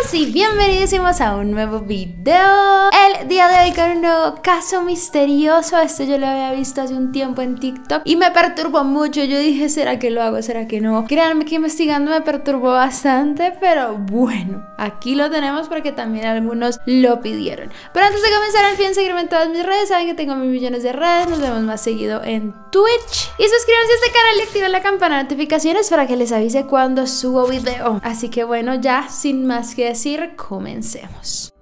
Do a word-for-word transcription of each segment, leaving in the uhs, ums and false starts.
todos y bienvenidísimos a un nuevo video. El día de hoy con un nuevo caso misterioso. Este yo lo había visto hace un tiempo en TikTok y me perturbó mucho. Yo dije, ¿será que lo hago? ¿Será que no? Créanme que investigando me perturbó bastante, pero bueno, aquí lo tenemos porque también algunos lo pidieron. Pero antes de comenzar, olviden seguirme en todas mis redes. Saben que tengo mil millones de redes. Nos vemos más seguido en Twitch. Y suscríbanse a este canal y activen la campana de notificaciones para que les avise cuando subo video. Así que bueno, ya sin más que decir, comencemos.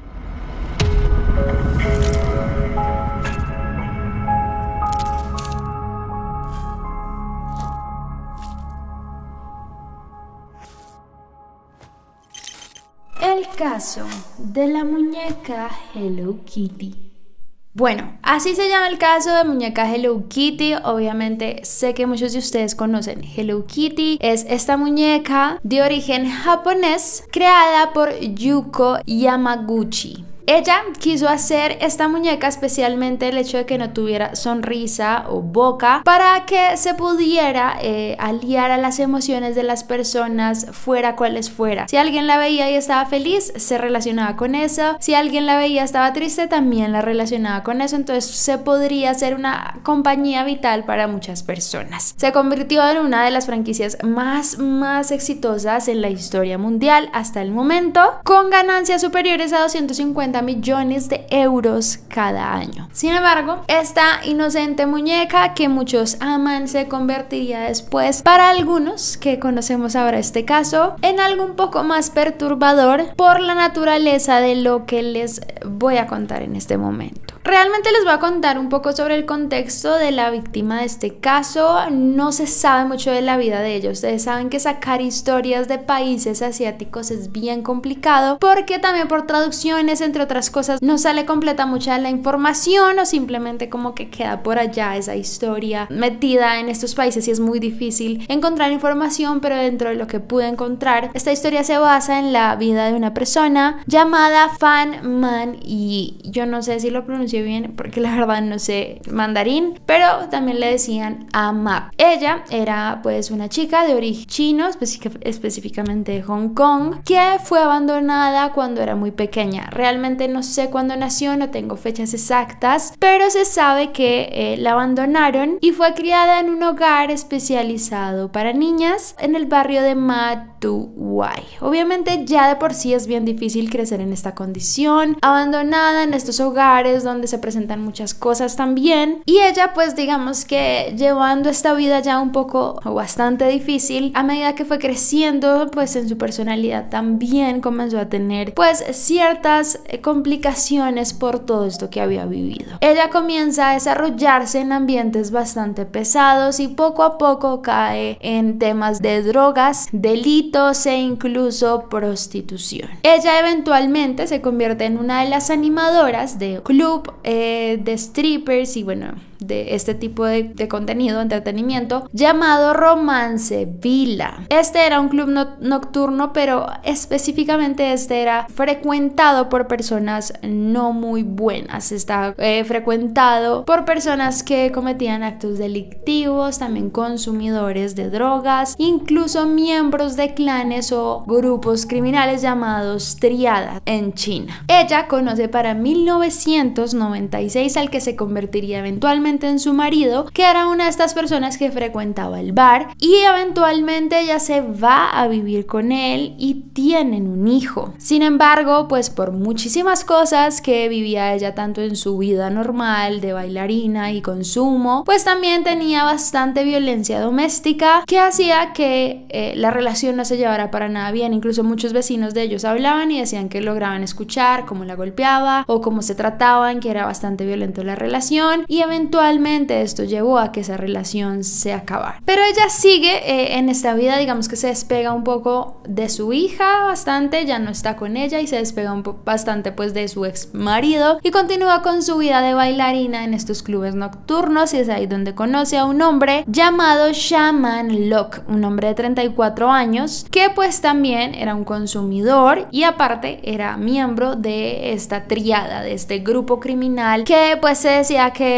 El caso de la muñeca Hello Kitty. Bueno, así se llama el caso de muñeca Hello Kitty. Obviamente sé que muchos de ustedes conocen Hello Kitty. Es esta muñeca de origen japonés creada por Yuko Yamaguchi. Ella quiso hacer esta muñeca especialmente el hecho de que no tuviera sonrisa o boca para que se pudiera eh, aliar a las emociones de las personas fuera cuales fuera. Si alguien la veía y estaba feliz, se relacionaba con eso. Si alguien la veía y estaba triste, también la relacionaba con eso. Entonces se podría hacer una compañía vital para muchas personas. Se convirtió en una de las franquicias más, más exitosas en la historia mundial hasta el momento, con ganancias superiores a doscientos cincuenta millones de euros cada año. Sin embargo, esta inocente muñeca que muchos aman se convertiría después, para algunos que conocemos ahora este caso, en algo un poco más perturbador por la naturaleza de lo que les voy a contar en este momento. Realmente les voy a contar un poco sobre el contexto de la víctima de este caso. No se sabe mucho de la vida de ella. Ustedes saben que sacar historias de países asiáticos es bien complicado porque también por traducciones, entre otras cosas, no sale completa mucha de la información o simplemente como que queda por allá esa historia metida en estos países y es muy difícil encontrar información, pero dentro de lo que pude encontrar, esta historia se basa en la vida de una persona llamada Fan Man y yo no sé si lo pronuncio bien porque la verdad no sé mandarín, pero también le decían Ama. Ella era pues una chica de origen chino, específicamente de Hong Kong, que fue abandonada cuando era muy pequeña. Realmente no sé cuándo nació, no tengo fechas exactas, pero se sabe que eh, la abandonaron y fue criada en un hogar especializado para niñas en el barrio de Ma Tu Wai. Obviamente ya de por sí es bien difícil crecer en esta condición, abandonada en estos hogares donde se presentan muchas cosas también, y ella pues digamos que llevando esta vida ya un poco o bastante difícil, a medida que fue creciendo pues en su personalidad también comenzó a tener pues ciertas complicaciones por todo esto que había vivido. Ella comienza a desarrollarse en ambientes bastante pesados y poco a poco cae en temas de drogas, delitos e incluso prostitución. Ella eventualmente se convierte en una de las animadoras de club eh, de strippers y bueno, de este tipo de, de contenido, entretenimiento, llamado Romance Villa. Este era un club no nocturno, pero específicamente este era frecuentado por personas no muy buenas. Está eh, frecuentado por personas que cometían actos delictivos, también consumidores de drogas, incluso miembros de clanes o grupos criminales llamados triadas en China. Ella conoce para mil novecientos noventa y seis al que se convertiría eventualmente en su marido, que era una de estas personas que frecuentaba el bar, y eventualmente ella se va a vivir con él y tienen un hijo. Sin embargo, pues por muchísimas cosas que vivía ella tanto en su vida normal de bailarina y consumo, pues también tenía bastante violencia doméstica que hacía que eh, la relación no se llevara para nada bien. Incluso muchos vecinos de ellos hablaban y decían que lograban escuchar cómo la golpeaba o cómo se trataban, que era bastante violento la relación, y eventualmente esto llevó a que esa relación se acabara. Pero ella sigue eh, en esta vida, digamos que se despega un poco de su hija bastante, ya no está con ella y se despega un poco bastante pues de su ex marido y continúa con su vida de bailarina en estos clubes nocturnos, y es ahí donde conoce a un hombre llamado Shaman Locke, un hombre de treinta y cuatro años que pues también era un consumidor y aparte era miembro de esta triada, de este grupo criminal que pues se decía que cometía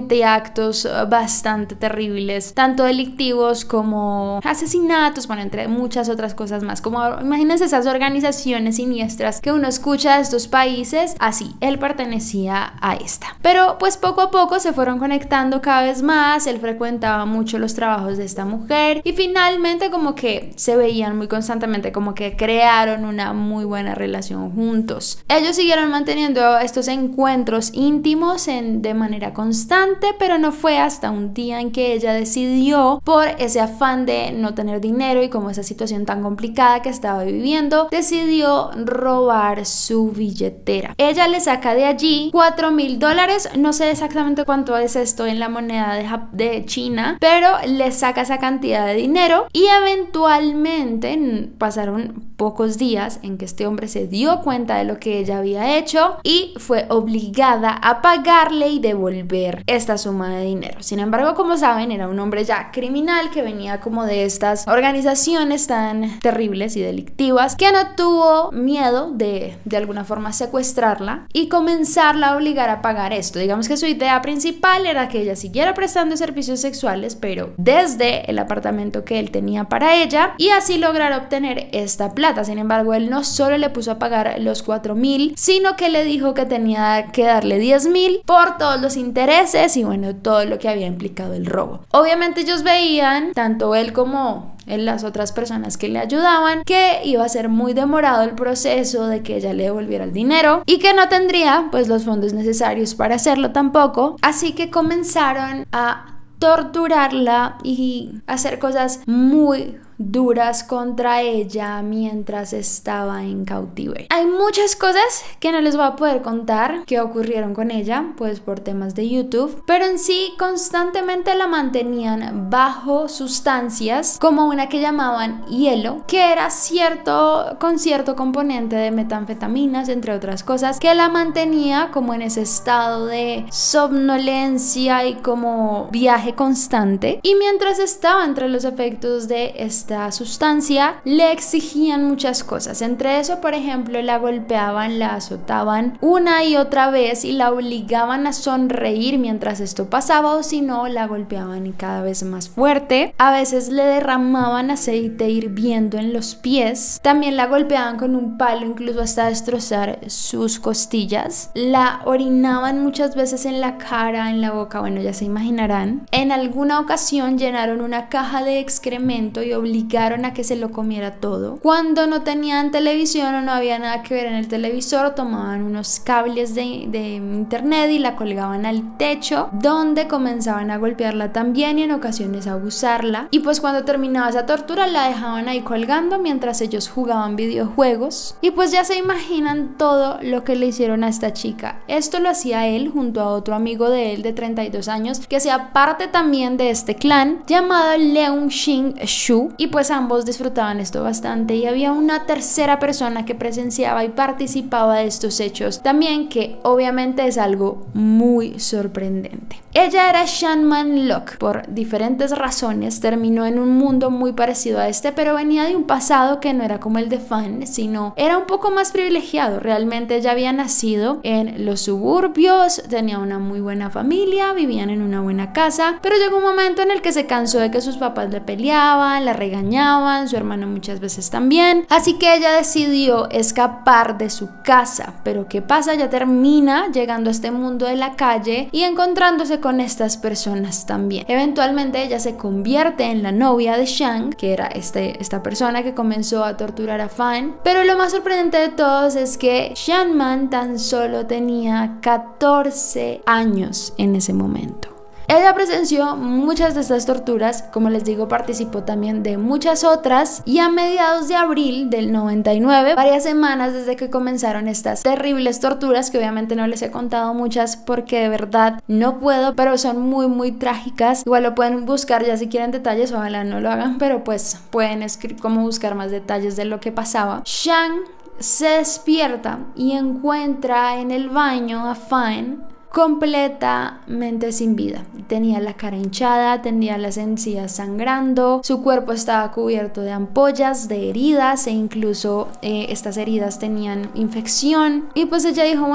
comete actos bastante terribles, tanto delictivos como asesinatos, bueno, entre muchas otras cosas más. Como imagínense esas organizaciones siniestras que uno escucha de estos países, así, él pertenecía a esta. Pero pues poco a poco se fueron conectando cada vez más, él frecuentaba mucho los trabajos de esta mujer y finalmente como que se veían muy constantemente, como que crearon una muy buena relación juntos. Ellos siguieron manteniendo estos encuentros íntimos en, de manera constante, pero no fue hasta un día en que ella decidió, por ese afán de no tener dinero y como esa situación tan complicada que estaba viviendo, decidió robar su billetera. Ella le saca de allí cuatro mil dólares, no sé exactamente cuánto es esto en la moneda de, de China, pero le saca esa cantidad de dinero y eventualmente pasaron pocos días en que este hombre se dio cuenta de lo que ella había hecho y fue obligada a pagarle y devolver esta suma de dinero. Sin embargo, como saben, era un hombre ya criminal que venía como de estas organizaciones tan terribles y delictivas que no tuvo miedo de de alguna forma secuestrarla y comenzarla a obligar a pagar esto. Digamos que su idea principal era que ella siguiera prestando servicios sexuales, pero desde el apartamento que él tenía para ella, y así lograr obtener esta plata. Sin embargo, él no solo le puso a pagar los cuatro mil, sino que le dijo que tenía que darle diez mil por todos los intereses y bueno, todo lo que había implicado el robo. Obviamente ellos veían, tanto él como en las otras personas que le ayudaban, que iba a ser muy demorado el proceso de que ella le devolviera el dinero y que no tendría pues los fondos necesarios para hacerlo tampoco, así que comenzaron a torturarla y hacer cosas muy duras contra ella mientras estaba en cautiverio. Hay muchas cosas que no les voy a poder contar que ocurrieron con ella, pues por temas de YouTube, pero en sí constantemente la mantenían bajo sustancias como una que llamaban hielo, que era cierto, con cierto componente de metanfetaminas, entre otras cosas, que la mantenía como en ese estado de somnolencia y como viaje constante, y mientras estaba entre los efectos de esta sustancia le exigían muchas cosas. Entre eso, por ejemplo, la golpeaban, la azotaban una y otra vez y la obligaban a sonreír mientras esto pasaba, o si no, la golpeaban y cada vez más fuerte. A veces le derramaban aceite hirviendo en los pies, también la golpeaban con un palo incluso hasta destrozar sus costillas, la orinaban muchas veces en la cara, en la boca, bueno, ya se imaginarán. En alguna ocasión llenaron una caja de excremento y obligaron a que se lo comiera todo. Cuando no tenían televisión o no había nada que ver en el televisor, tomaban unos cables de, de internet y la colgaban al techo, donde comenzaban a golpearla también y en ocasiones a abusarla. Y pues cuando terminaba esa tortura la dejaban ahí colgando mientras ellos jugaban videojuegos. Y pues ya se imaginan todo lo que le hicieron a esta chica. Esto lo hacía él junto a otro amigo de él de treinta y dos años que hacía parte también de este clan llamado Leung Shin Shu. Y pues ambos disfrutaban esto bastante, y había una tercera persona que presenciaba y participaba de estos hechos también, que obviamente es algo muy sorprendente. Ella era Shanman Lok. Por diferentes razones terminó en un mundo muy parecido a este, pero venía de un pasado que no era como el de Fan, sino era un poco más privilegiado. Realmente ella había nacido en los suburbios, tenía una muy buena familia, vivían en una buena casa, pero llegó un momento en el que se cansó de que sus papás le peleaban, la regañaban, su hermano muchas veces también, así que ella decidió escapar de su casa. Pero ¿qué pasa? Ella termina llegando a este mundo de la calle y encontrándose con estas personas también. Eventualmente ella se convierte en la novia de Shang, que era este, esta persona que comenzó a torturar a Fan. Pero lo más sorprendente de todos es que Shanman tan solo tenía catorce años en ese momento. Ella presenció muchas de estas torturas, como les digo, participó también de muchas otras, y a mediados de abril del noventa y nueve, varias semanas desde que comenzaron estas terribles torturas, que obviamente no les he contado muchas porque de verdad no puedo, pero son muy muy trágicas. Igual lo pueden buscar ya si quieren detalles, ojalá no lo hagan, pero pues pueden escribir cómo buscar más detalles de lo que pasaba. Shang se despierta y encuentra en el baño a Fan completamente sin vida. Tenía la cara hinchada, tenía las encías sangrando, su cuerpo estaba cubierto de ampollas, de heridas, e incluso eh, estas heridas tenían infección. Y pues ella dijo, bueno,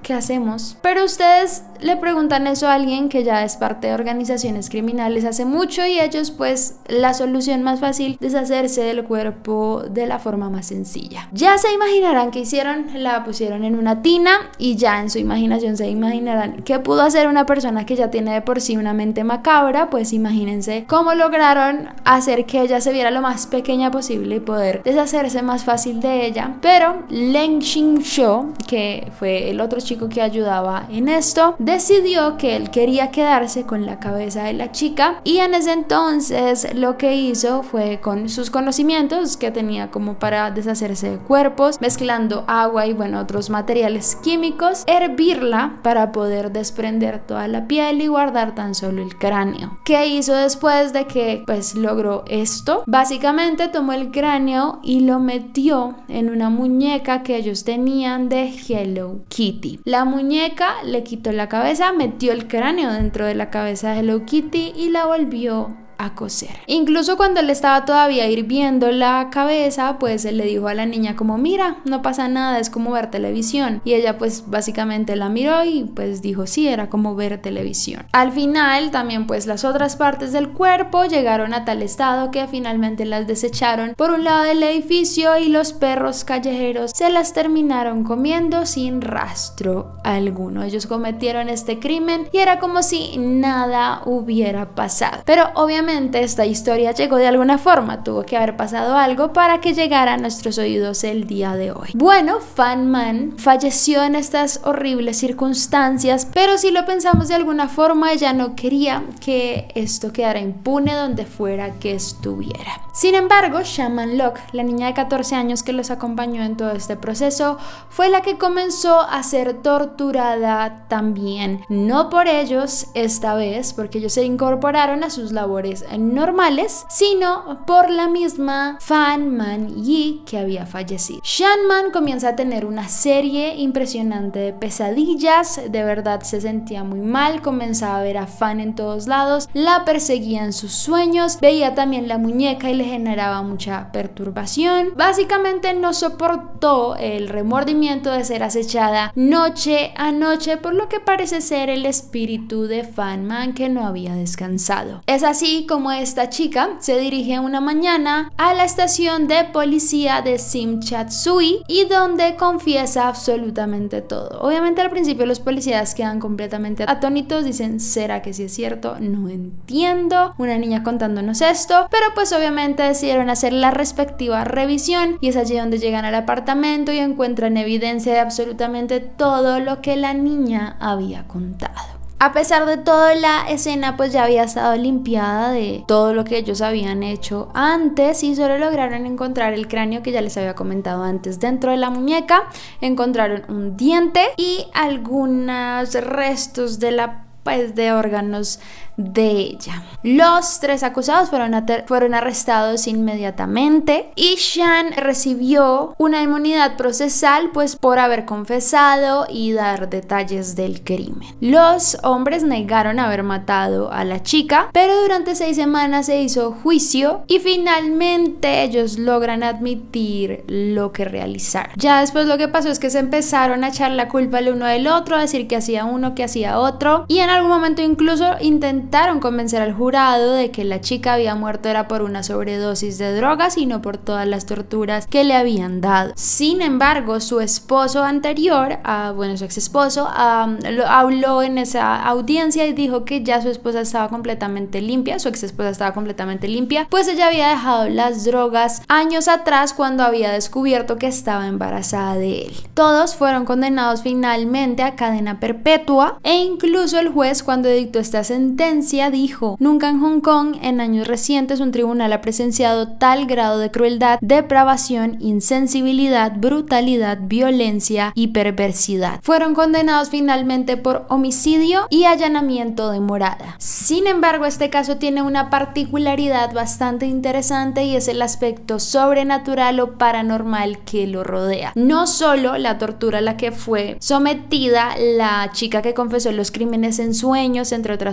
¿qué hacemos? Pero ustedes le preguntan eso a alguien que ya es parte de organizaciones criminales hace mucho y ellos pues la solución más fácil es deshacerse del cuerpo de la forma más sencilla. Ya se imaginarán qué hicieron, la pusieron en una tina y ya en su imaginación se imaginarán qué pudo hacer una persona que ya tiene de por sí una mente macabra. Pues imagínense cómo lograron hacer que ella se viera lo más pequeña posible y poder deshacerse más fácil de ella. Pero Leng Xing-sho, que fue el otro chico que ayudaba en esto, decidió que él quería quedarse con la cabeza de la chica y en ese entonces lo que hizo fue, con sus conocimientos que tenía como para deshacerse de cuerpos, mezclando agua y bueno otros materiales químicos, hervirla para poder desprender toda la piel y guardar tan solo el cráneo. ¿Qué hizo después de que pues logró esto? Básicamente tomó el cráneo y lo metió en una muñeca que ellos tenían de Hello Kitty. La muñeca le quitó la cabeza, metió el cráneo dentro de la cabeza de Hello Kitty y la volvió a coser. Incluso cuando le estaba todavía hirviendo la cabeza, pues él le dijo a la niña como, mira, no pasa nada, es como ver televisión. Y ella pues básicamente la miró y pues dijo sí, era como ver televisión. Al final también pues las otras partes del cuerpo llegaron a tal estado que finalmente las desecharon por un lado del edificio y los perros callejeros se las terminaron comiendo sin rastro alguno. Ellos cometieron este crimen y era como si nada hubiera pasado. Pero obviamente esta historia llegó de alguna forma, tuvo que haber pasado algo para que llegara a nuestros oídos el día de hoy. Bueno, Fan Man falleció en estas horribles circunstancias, pero si lo pensamos de alguna forma, ella no quería que esto quedara impune donde fuera que estuviera. Sin embargo, Shaman Lok, la niña de catorce años que los acompañó en todo este proceso, fue la que comenzó a ser torturada también. No por ellos esta vez, porque ellos se incorporaron a sus labores normales, sino por la misma Fan Man Yi que había fallecido. Shan Man comienza a tener una serie impresionante de pesadillas, de verdad se sentía muy mal, comenzaba a ver a Fan en todos lados, la perseguía en sus sueños, veía también la muñeca y le generaba mucha perturbación. Básicamente no soportó el remordimiento de ser acechada noche a noche por lo que parece ser el espíritu de Fan Man que no había descansado. Es así como esta chica se dirige una mañana a la estación de policía de Simchatsui y donde confiesa absolutamente todo. Obviamente al principio los policías quedan completamente atónitos, dicen ¿será que sí es cierto? No entiendo, una niña contándonos esto, pero pues obviamente decidieron hacer la respectiva revisión y es allí donde llegan al apartamento y encuentran evidencia de absolutamente todo lo que la niña había contado. A pesar de todo, la escena pues ya había estado limpiada de todo lo que ellos habían hecho antes y solo lograron encontrar el cráneo que ya les había comentado antes. Dentro de la muñeca encontraron un diente y algunos restos de la pues de órganos de ella. Los tres acusados fueron, fueron arrestados inmediatamente y Shan recibió una inmunidad procesal pues por haber confesado y dar detalles del crimen. Los hombres negaron haber matado a la chica, pero durante seis semanas se hizo juicio y finalmente ellos logran admitir lo que realizaron. Ya después lo que pasó es que se empezaron a echar la culpa el uno del otro, a decir que hacía uno, que hacía otro y en algún momento incluso intentaron Intentaron convencer al jurado de que la chica había muerto era por una sobredosis de drogas y no por todas las torturas que le habían dado. Sin embargo, su esposo anterior, uh, bueno, su ex esposo, um, lo, habló en esa audiencia y dijo que ya su esposa estaba completamente limpia, su ex esposa estaba completamente limpia, pues ella había dejado las drogas años atrás cuando había descubierto que estaba embarazada de él. Todos fueron condenados finalmente a cadena perpetua e incluso el juez, cuando dictó esta sentencia, dijo: nunca en Hong Kong en años recientes un tribunal ha presenciado tal grado de crueldad, depravación, insensibilidad, brutalidad, violencia y perversidad. Fueron condenados finalmente por homicidio y allanamiento de morada. Sin embargo, este caso tiene una particularidad bastante interesante y es el aspecto sobrenatural o paranormal que lo rodea. No solo la tortura a la que fue sometida la chica que confesó los crímenes en sueños, entre otras cosas,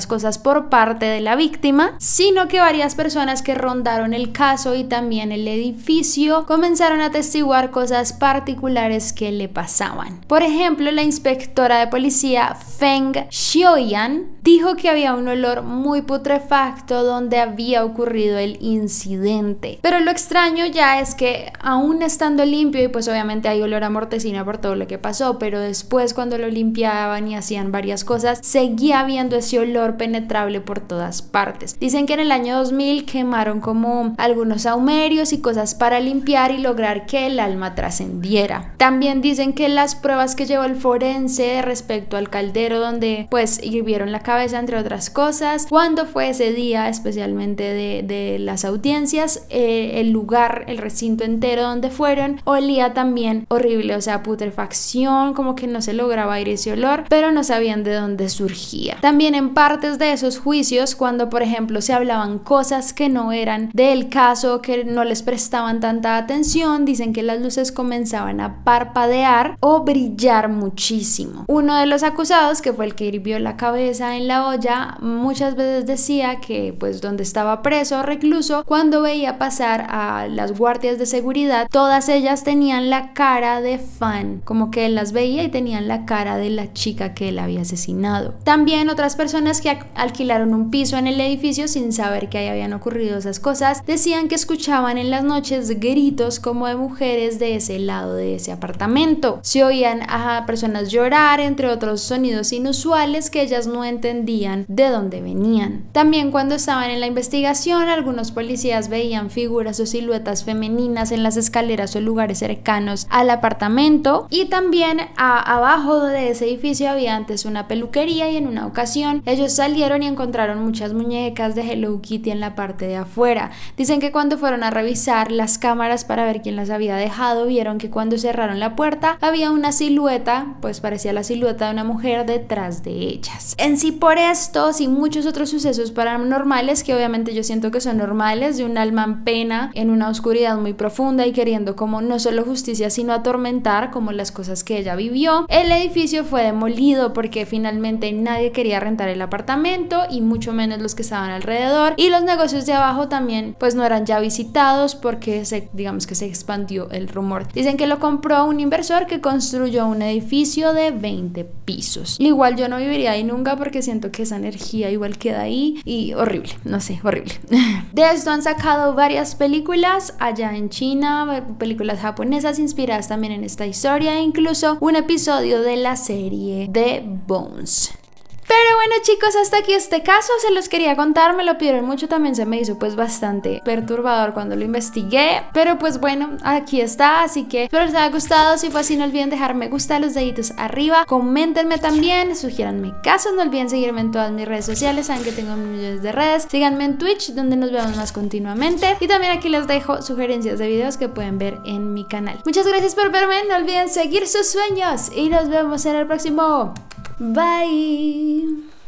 por parte de la víctima, sino que varias personas que rondaron el caso y también el edificio comenzaron a atestiguar cosas particulares que le pasaban. Por ejemplo, la inspectora de policía Feng Xiaoyan dijo que había un olor muy putrefacto donde había ocurrido el incidente. Pero lo extraño ya es que aún estando limpio, y pues obviamente hay olor a mortecina por todo lo que pasó, pero después cuando lo limpiaban y hacían varias cosas, seguía habiendo ese olor penetrable por todas partes. Dicen que en el año dos mil quemaron como algunos saumerios y cosas para limpiar y lograr que el alma trascendiera. También dicen que las pruebas que llevó el forense respecto al caldero donde pues hirvieron la cabeza, entre otras cosas, cuando fue ese día especialmente de, de las audiencias, eh, el lugar, el recinto entero donde fueron olía también horrible, o sea, putrefacción, como que no se lograba ir ese olor, pero no sabían de dónde surgía. También en partes de esos juicios, cuando por ejemplo se hablaban cosas que no eran del caso, que no les prestaban tanta atención, dicen que las luces comenzaban a parpadear o brillar muchísimo. Uno de los acusados, que fue el que hirvió la cabeza en la olla, muchas veces decía que pues donde estaba preso o recluso, cuando veía pasar a las guardias de seguridad, todas ellas tenían la cara de Fan, como que él las veía y tenían la cara de la chica que él había asesinado. También otras personas que alquilaron un piso en el edificio sin saber que ahí habían ocurrido esas cosas, decían que escuchaban en las noches gritos como de mujeres de ese lado de ese apartamento. Se oían a personas llorar, entre otros sonidos inusuales que ellas no entendían de dónde venían. También cuando estaban en la investigación, algunos policías veían figuras o siluetas femeninas en las escaleras o lugares cercanos al apartamento, y también a, abajo de ese edificio había antes una peluquería, y en una ocasión ellos salieron y encontraron muchas muñecas de Hello Kitty en la parte de afuera. Dicen que cuando fueron a revisar las cámaras para ver quién las había dejado, vieron que cuando cerraron la puerta había una silueta, pues parecía la silueta de una mujer detrás de ellas. En sí, por estos y muchos otros sucesos paranormales, que obviamente yo siento que son normales, de un alma en pena, en una oscuridad muy profunda y queriendo como no solo justicia sino atormentar como las cosas que ella vivió, el edificio fue demolido porque finalmente nadie quería rentar el apartamento y mucho menos los que estaban alrededor, y los negocios de abajo también pues no eran ya visitados porque se, digamos que se expandió el rumor. Dicen que lo compró un inversor que construyó un edificio de veinte pisos. Igual yo no viviría ahí nunca porque siento que esa energía igual queda ahí y horrible, no sé, horrible. De esto han sacado varias películas allá en China, películas japonesas inspiradas también en esta historia, e incluso un episodio de la serie de Bones. Pero bueno, chicos, hasta aquí este caso, se los quería contar, me lo pidieron mucho, también se me hizo pues bastante perturbador cuando lo investigué, pero pues bueno, aquí está, así que espero les haya gustado. Si fue así, no olviden dejar me gusta, los deditos arriba, coméntenme también, sugiéranme casos, no olviden seguirme en todas mis redes sociales, saben que tengo millones de redes, síganme en Twitch donde nos vemos más continuamente, y también aquí les dejo sugerencias de videos que pueden ver en mi canal. Muchas gracias por verme, no olviden seguir sus sueños y nos vemos en el próximo. Bye.